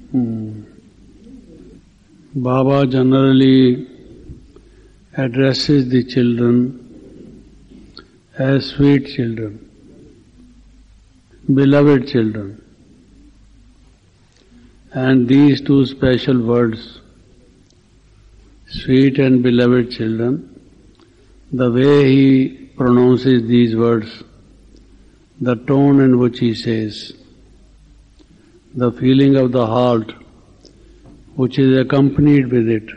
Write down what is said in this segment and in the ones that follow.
Baba generally addresses the children as sweet children, beloved children. And these two special words, sweet and beloved children, the way he pronounces these words, the tone in which he says, the feeling of the heart which is accompanied with it,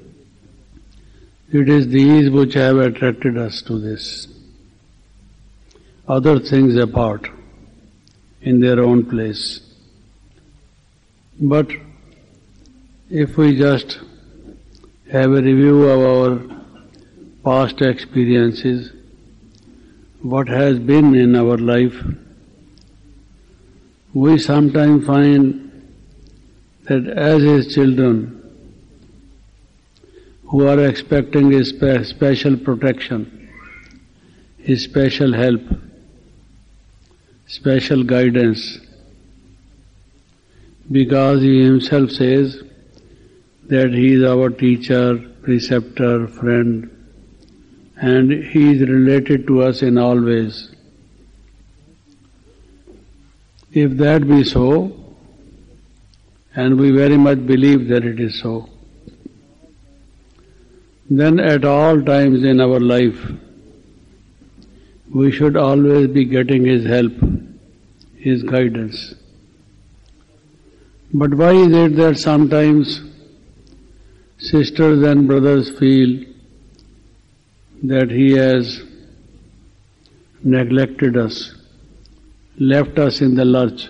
it is these which have attracted us to this. Other things apart, in their own place. But if we just have a review of our past experiences, what has been in our life, we sometimes find that as his children who are expecting his special protection, his special help, special guidance, because he himself says that he is our teacher, preceptor, friend, and he is related to us in all ways. If that be so, and we very much believe that it is so, then at all times in our life, we should always be getting his help, his guidance. But why is it that sometimes sisters and brothers feel that he has neglected us, left us in the lurch,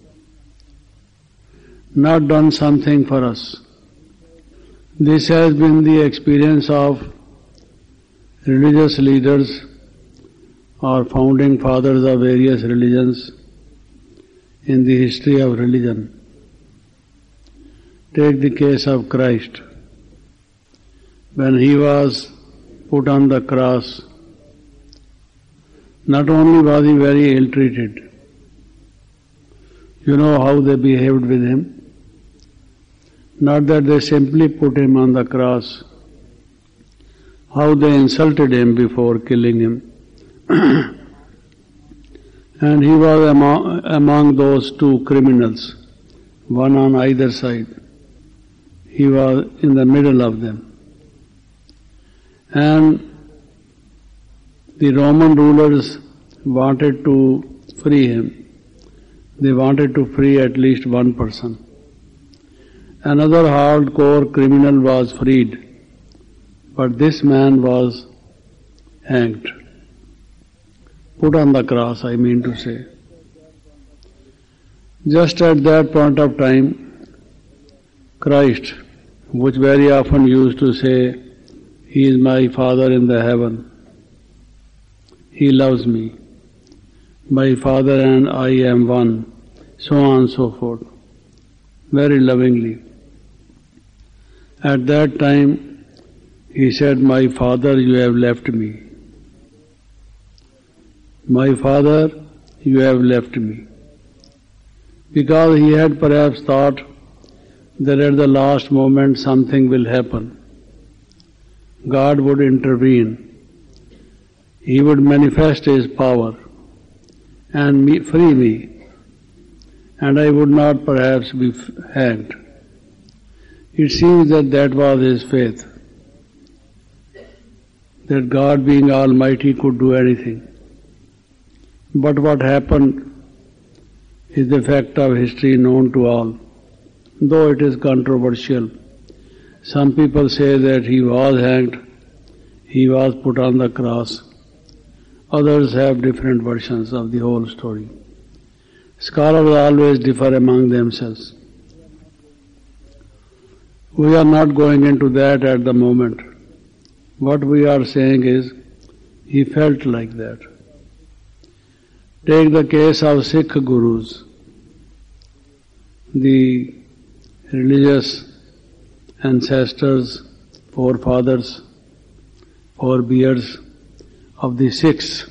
not done something for us? This has been the experience of religious leaders or founding fathers of various religions in the history of religion. Take the case of Christ. When he was put on the cross, not only was he very ill-treated, you know how they behaved with him? Not that they simply put him on the cross, how they insulted him before killing him. And he was among those two criminals, one on either side. He was in the middle of them. And the Roman rulers wanted to free him. They wanted to free at least one person. Another hardcore criminal was freed, but this man was hanged. Put on the cross, I mean to say. Just at that point of time, Christ, which very often used to say, "He is my Father in the heaven. He loves me. My Father and I am one," so on and so forth, very lovingly. At that time, he said, "My Father, you have left me. My Father, you have left me." Because he had perhaps thought that at the last moment something will happen. God would intervene. He would manifest his power and free me, and I would not perhaps be hanged. It seems that that was his faith, that God being almighty could do anything. But what happened is the fact of history known to all, though it is controversial. Some people say that he was hanged, he was put on the cross. Others have different versions of the whole story. Scholars always differ among themselves. We are not going into that at the moment. What we are saying is, he felt like that. Take the case of Sikh gurus, the religious ancestors, forefathers, forebears of the Sikhs.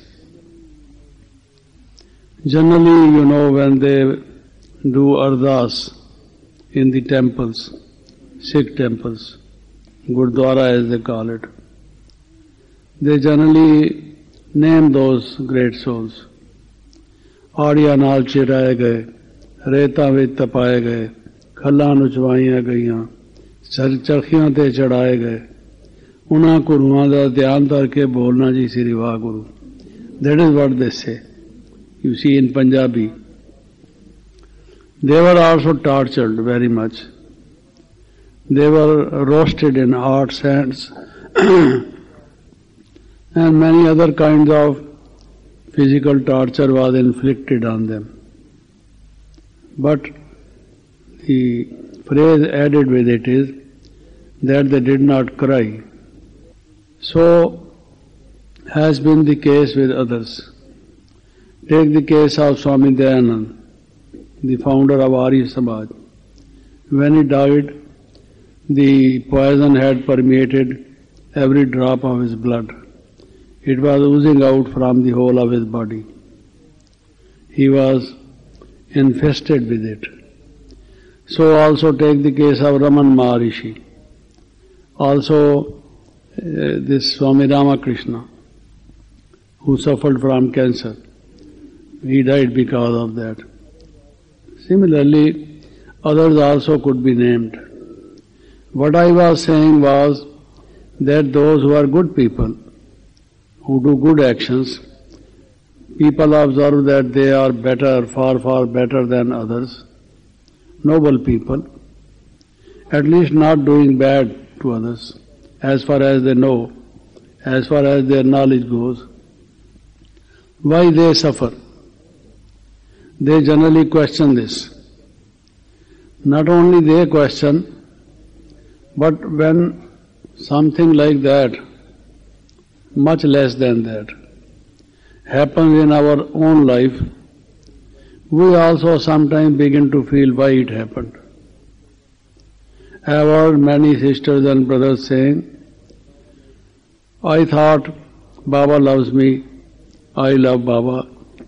Generally, when they do ardas in the temples, Sikh temples, Gurdwara as they call it. They generally name those great souls. ਆੜੀਆਂ ਨਾਲ ਚਿਰਾਏ ਗਏ, ਰੇਤਾਂ ਵਿੱਚ ਤਪਾਏ ਗਏ, ਖੱਲਾਂ ਨੂੰ ਚਵਾਈਆਂ ਗਈਆਂ, ਚਰਖੀਆਂ ਤੇ ਚੜਾਏ ਗਏ, ਉਹਨਾਂ ਗੁਰੂਆਂ ਦਾ ਧਿਆਨ ਕਰਕੇ ਬੋਲਣਾ ਜੀ ਸ੍ਰੀ Waheguru. That is what they say. You see in Punjabi. They were also tortured very much. They were roasted in hot sands and many other kinds of physical torture was inflicted on them. But the phrase added with it is that they did not cry. So has been the case with others. Take the case of Swami Dayanand, the founder of Arya Samaj. When he died, the poison had permeated every drop of his blood. It was oozing out from the whole of his body. He was infested with it. So also take the case of Raman Maharishi. Also this Swami Ramakrishna, who suffered from cancer. He died because of that. Similarly, others also could be named. What I was saying was that those who are good people, who do good actions, people observe that they are better, far, far better than others, noble people, at least not doing bad to others, as far as they know, as far as their knowledge goes. Why they suffer? They generally question this. Not only they question, but when something like that, much less than that, happens in our own life, we also sometimes begin to feel why it happened. I have heard many sisters and brothers saying, I thought Baba loves me, I love Baba,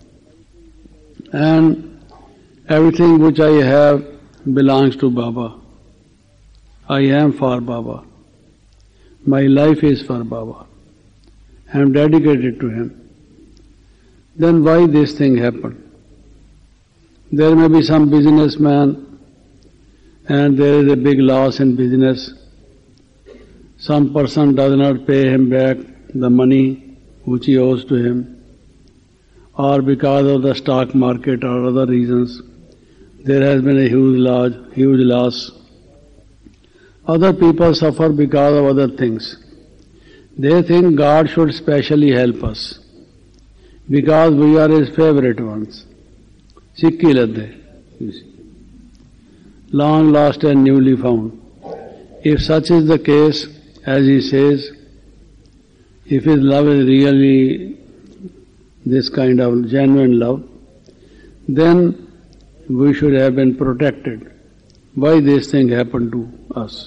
and everything which I have belongs to Baba. I am for Baba. My life is for Baba. I am dedicated to him. Then why this thing happened? There may be some businessman and there is a big loss in business. Some person does not pay him back the money which he owes to him, or because of the stock market or other reasons, there has been a huge loss. Other people suffer because of other things. They think God should specially help us because we are His favorite ones. Sikhi ladde, you see. Long lost and newly found. If such is the case, as he says, if his love is really this kind of genuine love, then we should have been protected. Why this thing happened to us?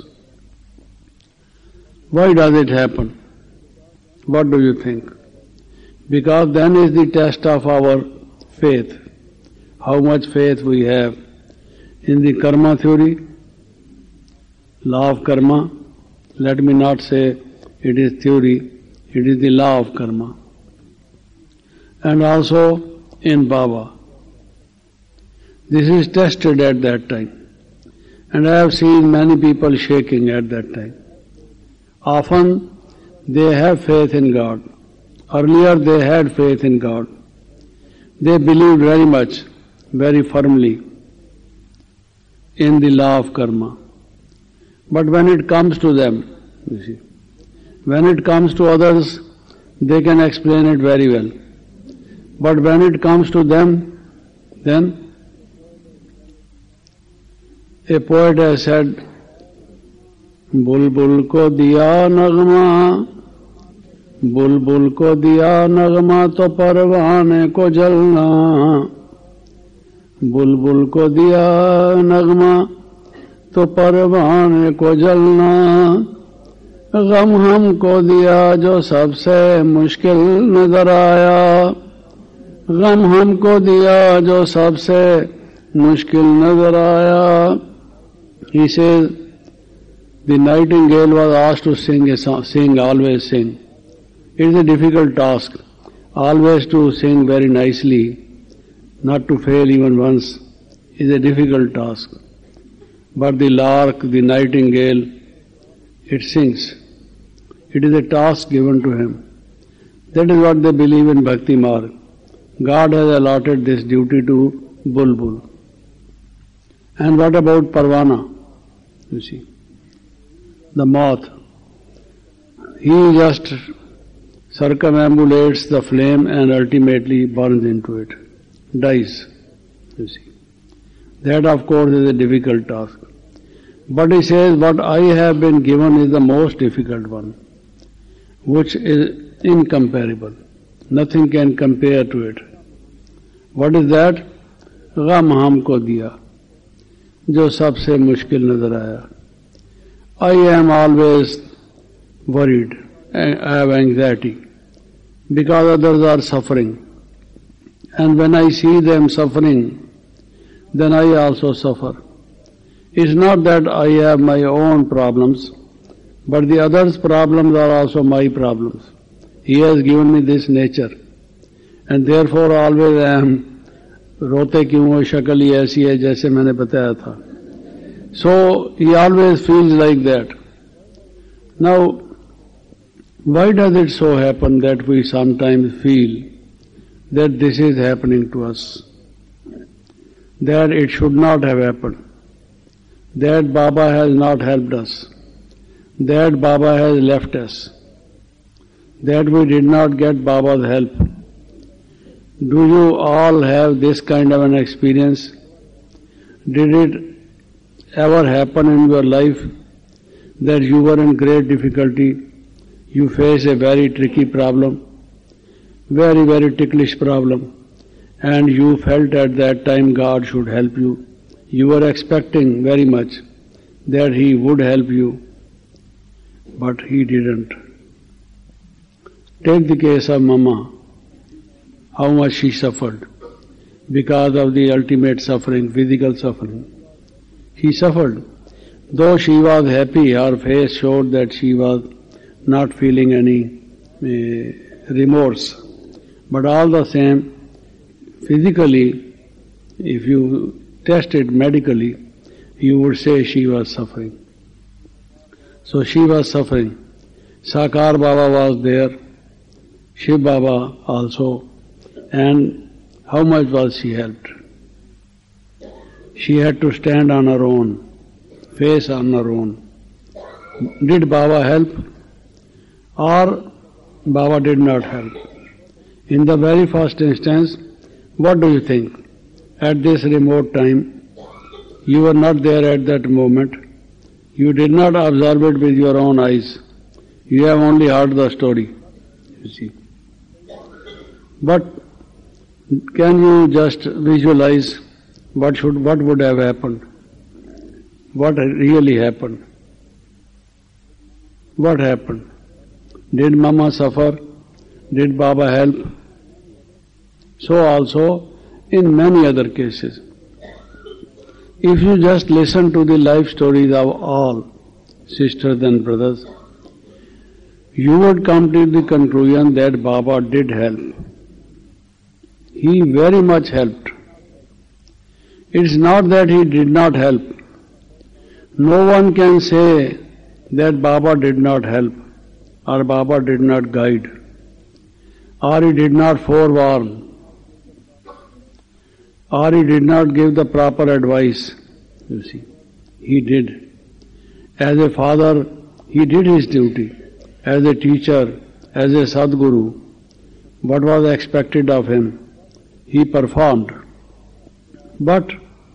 Why does it happen? What do you think? Because then is the test of our faith. How much faith we have in the karma theory, law of karma. Let me not say it is theory, it is the law of karma. And also in Baba. This is tested at that time. And I have seen many people shaking at that time. Often they have faith in God. Earlier they had faith in God. They believed very much, very firmly in the law of karma. But when it comes to them, you see, when it comes to others, they can explain it very well. But when it comes to them, then a poet has said, बुलबुल को दिया नगमा, बुलबुल को दिया नगमा तो परवाने को जलना, बुलबुल को दिया नगमा तो परवाने को जलना, गम हमको दिया जो सबसे मुश्किल नजर आया, गम हमको दिया जो सबसे मुश्किल नजर आया, He says, the nightingale was asked to sing a song, always sing. It is a difficult task, always to sing very nicely, not to fail even once, is a difficult task. But the lark, the nightingale, it sings. It is a task given to him. That is what they believe in Bhakti Marg. God has allotted this duty to Bulbul. And what about Parvana? You see, the moth. He just circumambulates the flame and ultimately burns into it, dies. You see, that of course is a difficult task. But he says, what I have been given is the most difficult one, which is incomparable. Nothing can compare to it. What is that? गम हमको दिया, जो सबसे मुश्किल नजर आया. I am always worried, I have anxiety, because others are suffering. And when I see them suffering, then I also suffer. It's not that I have my own problems, but the others' problems are also my problems. He has given me this nature, and therefore always I am रोते क्यों हो, शक्ल ही ऐसी है जैसे मैंने बताया था. So he always feels like that. Now, why does it so happen that we sometimes feel that this is happening to us, that it should not have happened, that Baba has not helped us, that Baba has left us, that we did not get Baba's help? Do you all have this kind of an experience? Did it ever happen in your life that you were in great difficulty, you face a very tricky problem, very, very ticklish problem, and you felt at that time God should help you? You were expecting very much that He would help you, but He didn't. Take the case of Mama, how much she suffered because of the ultimate suffering, physical suffering. She suffered. Though she was happy, her face showed that she was not feeling any remorse. But all the same, physically, if you test it medically, you would say she was suffering. So she was suffering. Sakar Baba was there, Shiv Baba also, and how much was she helped? She had to stand on her own, face on her own. Did Baba help? Or Baba did not help? In the very first instance, what do you think? At this remote time, you were not there at that moment. You did not observe it with your own eyes. You have only heard the story, you see. But can you just visualize what would have happened? What really happened? What happened? Did Mama suffer? Did Baba help? So also in many other cases. If you just listen to the life stories of all sisters and brothers, you would come to the conclusion that Baba did help. He very much helped. It's not that he did not help. No one can say that Baba did not help, or Baba did not guide, or he did not forewarn, or he did not give the proper advice. You see, he did. As a father, he did his duty. As a teacher, as a Sadguru, what was expected of him, he performed. But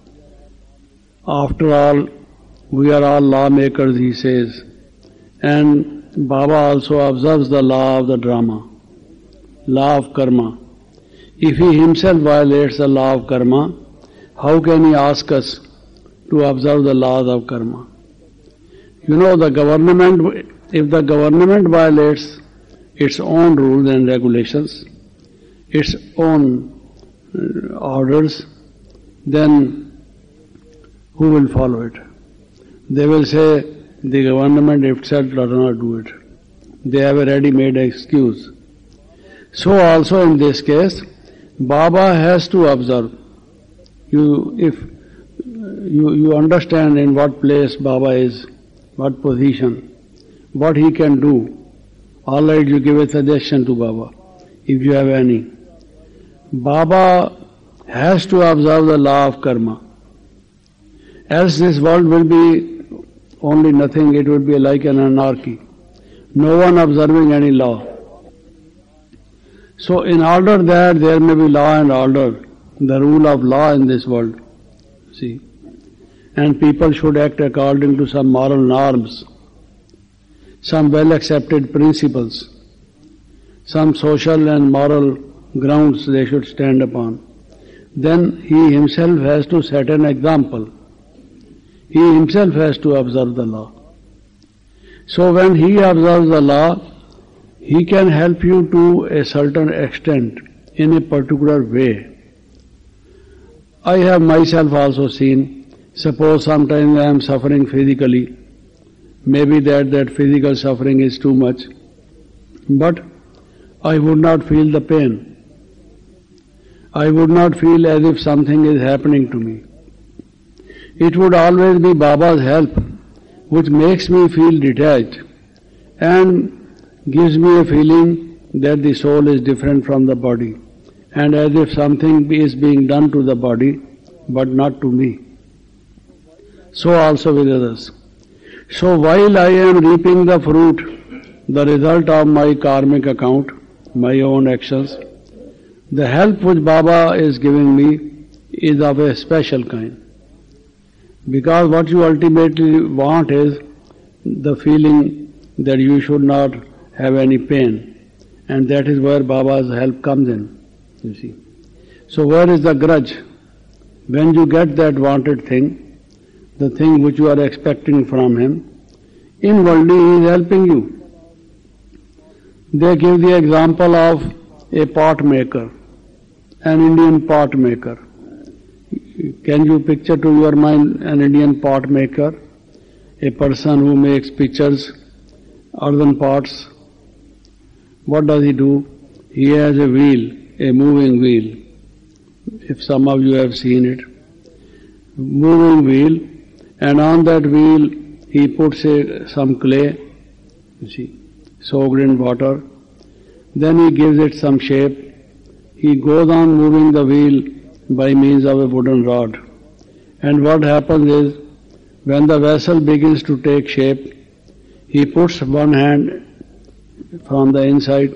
after all, we are all lawmakers, he says, and Baba also observes the law of the drama, law of karma. If he himself violates the law of karma, how can he ask us to observe the laws of karma? You know, the government, if the government violates its own rules and regulations, its own orders, then who will follow it? they will say the government itself does not do it. They have a ready-made excuse. So also in this case, Baba has to observe. If you understand in what place Baba is, what position, what he can do, all right, you give a suggestion to Baba, if you have any. Baba has to observe the law of karma. Else this world will be only nothing, it will be like an anarchy. No one observing any law. So in order that there may be law and order, the rule of law in this world, see, and people should act according to some moral norms, some well accepted principles, some social and moral grounds they should stand upon. Then he himself has to set an example. He himself has to observe the law. So when he observes the law, he can help you to a certain extent in a particular way. I have myself also seen, suppose sometimes I am suffering physically, maybe that physical suffering is too much, but I would not feel the pain. I would not feel as if something is happening to me. It would always be Baba's help which makes me feel detached and gives me a feeling that the soul is different from the body and as if something is being done to the body but not to me. So also with others. So while I am reaping the fruit, the result of my karmic account, my own actions, the help which Baba is giving me is of a special kind. Because what you ultimately want is the feeling that you should not have any pain. And that is where Baba's help comes in, you see. So where is the grudge? When you get that wanted thing, the thing which you are expecting from him, inwardly he is helping you. They give the example of a pot maker, an Indian pot maker. Can you picture to your mind an Indian pot maker, a person who makes pitchers, earthen pots? What does he do? He has a wheel, a moving wheel. If some of you have seen it, moving wheel, and on that wheel he puts some clay, you see, soaked in water. Then he gives it some shape. He goes on moving the wheel by means of a wooden rod. And what happens is, when the vessel begins to take shape, he puts one hand from the inside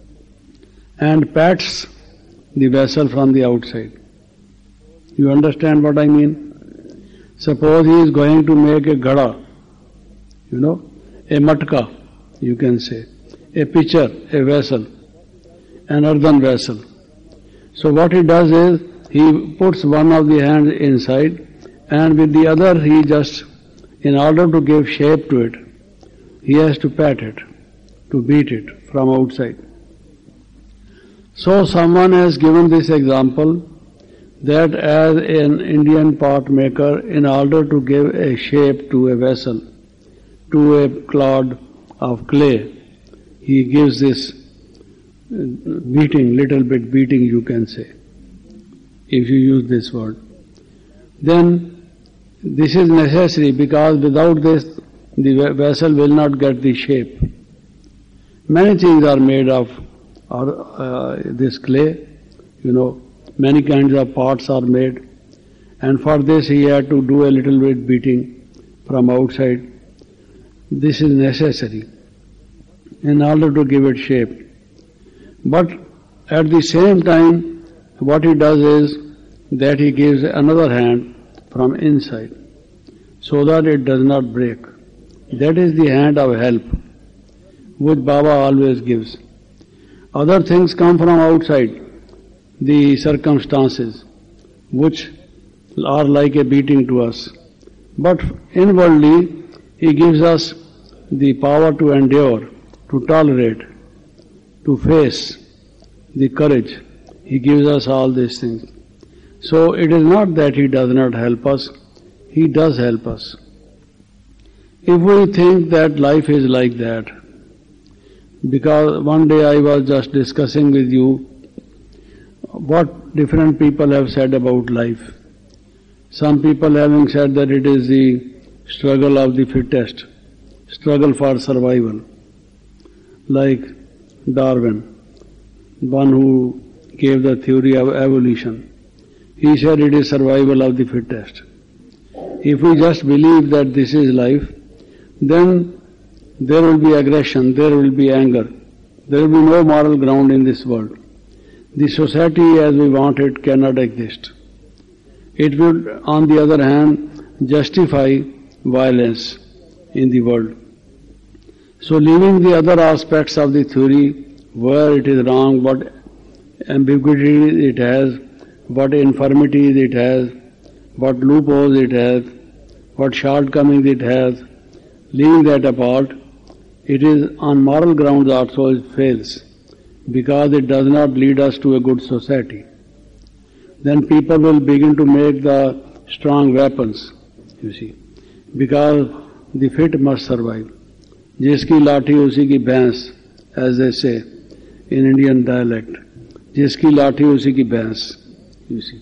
and pats the vessel from the outside. You understand what I mean? Suppose he is going to make a gada, a matka, you can say, a pitcher, a vessel, an earthen vessel. So what he does is, he puts one of the hands inside and with the other he just, in order to give shape to it, he has to pat it, to beat it from outside. So someone has given this example that as an Indian pot maker, in order to give a shape to a vessel, to a clod of clay, he gives this beating, little bit beating you can say, if you use this word. Then this is necessary because without this the vessel will not get the shape. Many things are made of this clay, many kinds of pots are made, and for this he had to do a little bit beating from outside. This is necessary in order to give it shape. But at the same time, what he does is that he gives another hand from inside so that it does not break. That is the hand of help which Baba always gives. Other things come from outside, the circumstances which are like a beating to us. But inwardly he gives us the power to endure, to tolerate, to face, the courage. He gives us all these things. So it is not that he does not help us, he does help us. If we think that life is like that, because one day I was just discussing with you what different people have said about life. Some people having said that it is the struggle of the fittest, struggle for survival, like Darwin, one who gave the theory of evolution. He said it is survival of the fittest. If we just believe that this is life, then there will be aggression, there will be anger, there will be no moral ground in this world. The society as we want it cannot exist. It would, on the other hand, justify violence in the world. So leaving the other aspects of the theory, where it is wrong, what ambiguity it has, what infirmities it has, what loopholes it has, what shortcomings it has, leaving that apart, it is on moral grounds also it fails, because it does not lead us to a good society. Then people will begin to make the strong weapons, you see, because the fit must survive. Jiski lathi usi ki bhains, as they say in Indian dialect. Jiski lathi usi ki bhains, you see.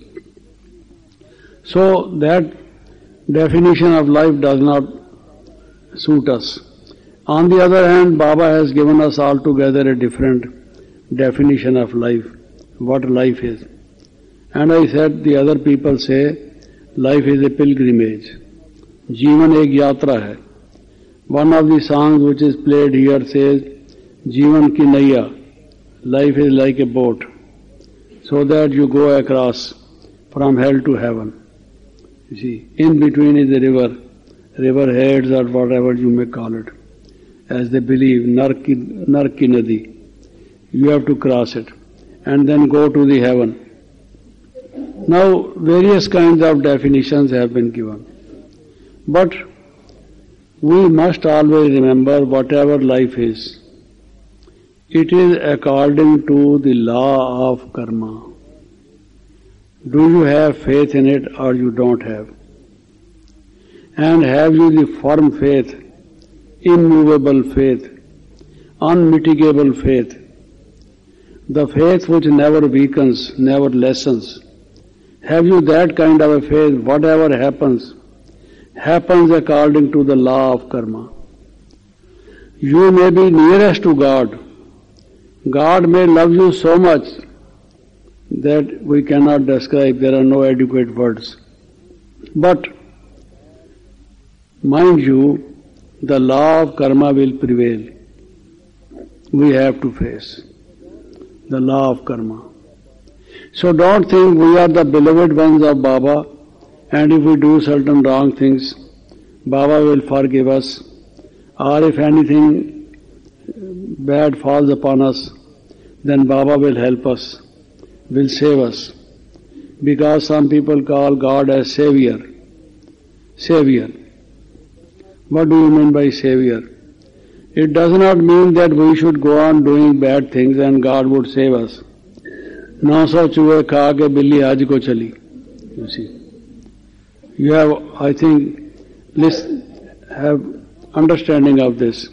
So that definition of life does not suit us. On the other hand, Baba has given us altogether a different definition of life, what life is. And I said, the other people say, life is a pilgrimage. Jeevan ek yatra hai. One of the songs which is played here says, Jeevan ki naiya, life is like a boat, so that you go across from hell to heaven. You see, in between is a river heads or whatever you may call it, as they believe, Nark ki Nadi. You have to cross it and then go to the heaven. Now, various kinds of definitions have been given. But we must always remember whatever life is, it is according to the law of karma. Do you have faith in it or you don't have? And have you the firm faith, immovable faith, unmitigable faith, the faith which never weakens, never lessens? Have you that kind of a faith, whatever happens, happens according to the law of karma? You may be nearest to God. God may love you so much that we cannot describe, there are no adequate words. But, mind you, the law of karma will prevail. We have to face the law of karma. So don't think we are the beloved ones of Baba, and if we do certain wrong things, Baba will forgive us, or if anything bad falls upon us, then Baba will help us, will save us. Because some people call God as Savior. Savior. What do you mean by Savior? It does not mean that we should go on doing bad things and God would save us. 900 चूहे खा के बिल्ली हज को चली. You see. You have, I think, have understanding of this.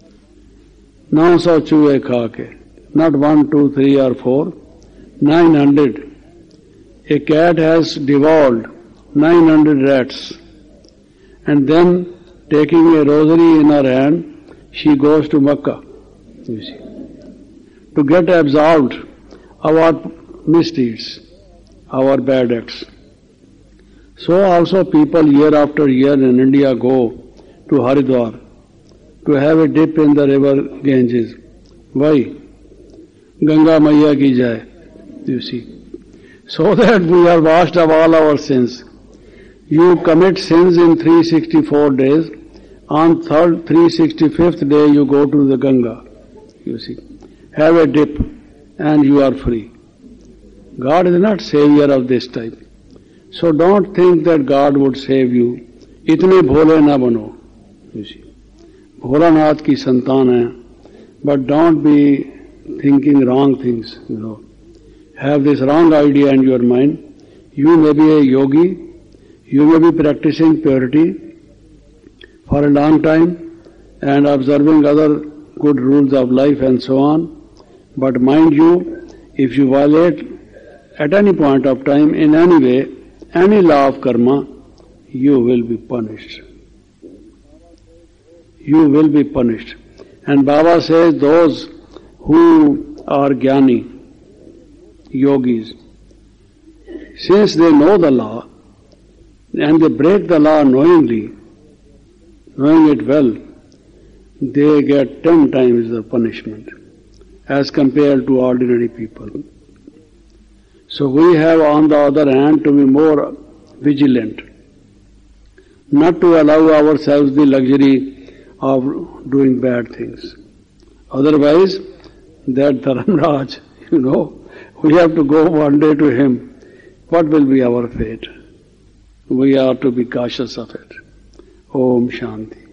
900 चूहे खा के. Not 1, 2, 3 or 4. 900. A cat has devoured 900 rats, and then taking a rosary in her hand, she goes to Makkah, you see, to get absolved of our misdeeds, our bad acts. So also people year after year in India go to Haridwar to have a dip in the river Ganges. Why? Ganga Maiya ki jai, you see. So that we are washed of all our sins. You commit sins in 364 days. On 365th day you go to the Ganga, you see. Have a dip and you are free. God is not savior of this type. So don't think that God would save you. Itne bhole na bano, you see. Bholanath ki santan hai. But don't be thinking wrong things, you know. Have this wrong idea in your mind. You may be a yogi, you may be practicing purity for a long time and observing other good rules of life and so on. But mind you, if you violate at any point of time, in any way, any law of karma, you will be punished. You will be punished. And Baba says those who are jnani, yogis, since they know the law and they break the law knowingly, knowing it well, they get 10 times the punishment as compared to ordinary people. So we have on the other hand to be more vigilant, not to allow ourselves the luxury of doing bad things. Otherwise, that Dharamraj, we have to go one day to him. What will be our fate? We are to be cautious of it. Om Shanti.